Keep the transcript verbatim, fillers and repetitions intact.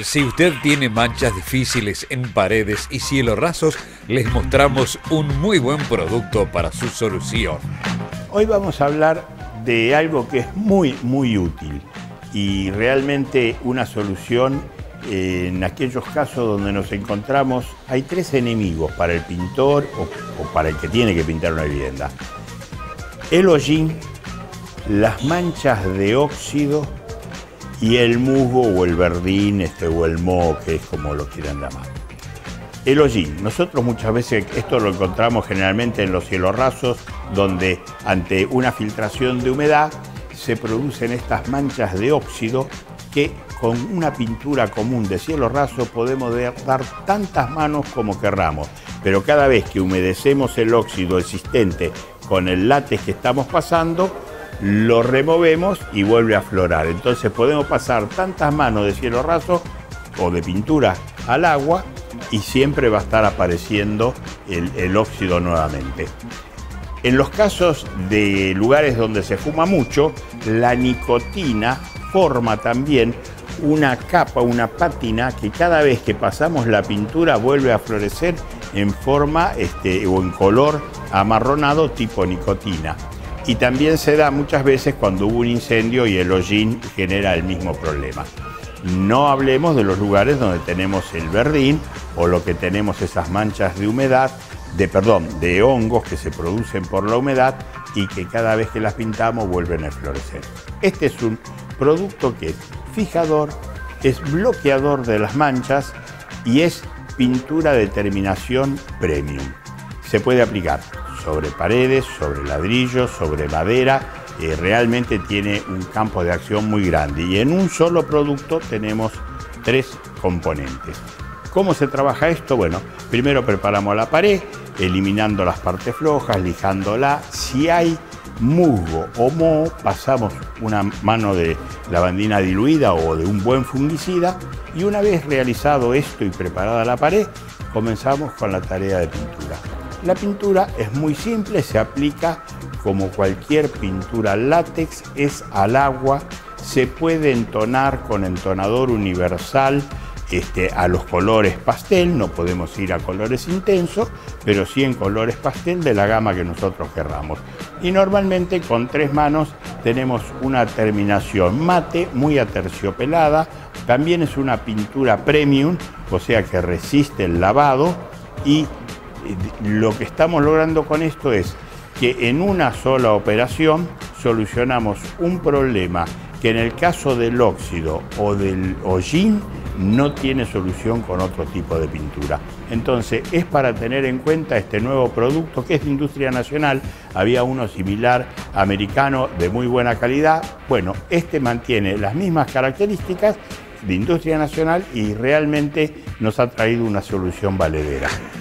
Si usted tiene manchas difíciles en paredes y cielos rasos, les mostramos un muy buen producto para su solución. Hoy vamos a hablar de algo que es muy, muy útil y realmente una solución en aquellos casos donde nos encontramos. Hay tres enemigos para el pintor o, o para el que tiene que pintar una vivienda: el hollín, las manchas de óxido y el musgo o el verdín este, o el moho, que es como lo quieran llamar. El hollín, nosotros muchas veces esto lo encontramos generalmente en los cielos rasos, donde ante una filtración de humedad se producen estas manchas de óxido que con una pintura común de cielo raso podemos dar tantas manos como querramos, pero cada vez que humedecemos el óxido existente con el látex que estamos pasando, lo removemos y vuelve a aflorar. Entonces podemos pasar tantas manos de cielo raso o de pintura al agua y siempre va a estar apareciendo el, el óxido nuevamente. En los casos de lugares donde se fuma mucho, la nicotina forma también una capa, una pátina que cada vez que pasamos la pintura vuelve a florecer en forma este, o en color amarronado tipo nicotina. Y también se da muchas veces cuando hubo un incendio y el hollín genera el mismo problema. No hablemos de los lugares donde tenemos el verdín o lo que tenemos esas manchas de humedad, de perdón, de hongos que se producen por la humedad y que cada vez que las pintamos vuelven a florecer. Este es un producto que es fijador, es bloqueador de las manchas y es pintura de terminación premium. Se puede aplicar sobre paredes, sobre ladrillos, sobre madera. Eh, realmente tiene un campo de acción muy grande y en un solo producto tenemos tres componentes. ¿Cómo se trabaja esto? Bueno, primero preparamos la pared, eliminando las partes flojas, lijándola. Si hay musgo o moho, pasamos una mano de lavandina diluida o de un buen fungicida y una vez realizado esto y preparada la pared, comenzamos con la tarea de pintura. La pintura es muy simple, se aplica como cualquier pintura látex, es al agua, se puede entonar con entonador universal este, a los colores pastel, no podemos ir a colores intensos, pero sí en colores pastel de la gama que nosotros querramos. Y normalmente con tres manos tenemos una terminación mate, muy aterciopelada, también es una pintura premium, o sea que resiste el lavado y lo que estamos logrando con esto es que en una sola operación solucionamos un problema que en el caso del óxido o del hollín no tiene solución con otro tipo de pintura. Entonces es para tener en cuenta este nuevo producto que es de industria nacional. Había uno similar americano de muy buena calidad. Bueno, este mantiene las mismas características de industria nacional y realmente nos ha traído una solución valedera.